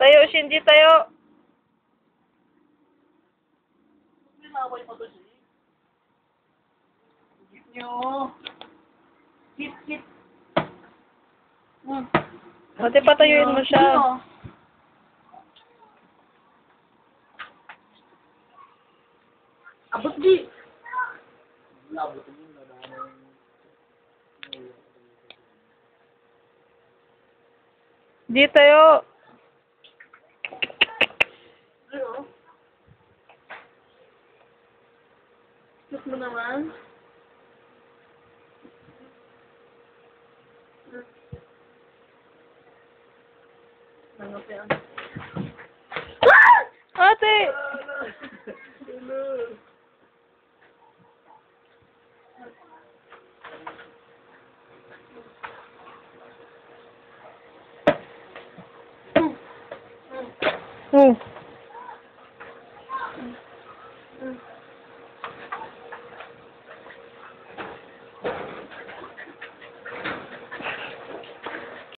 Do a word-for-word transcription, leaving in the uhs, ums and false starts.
Tayo, Shinji, tayo. Pinaway pa to siya. Higit nyo. Hit, hit. Hmm. Ate, patayuin mo siya. Ano? Abot di. Abot di. Di tayo. Ano? Cute mo naman. Ano pa yan? Ate! Hmm.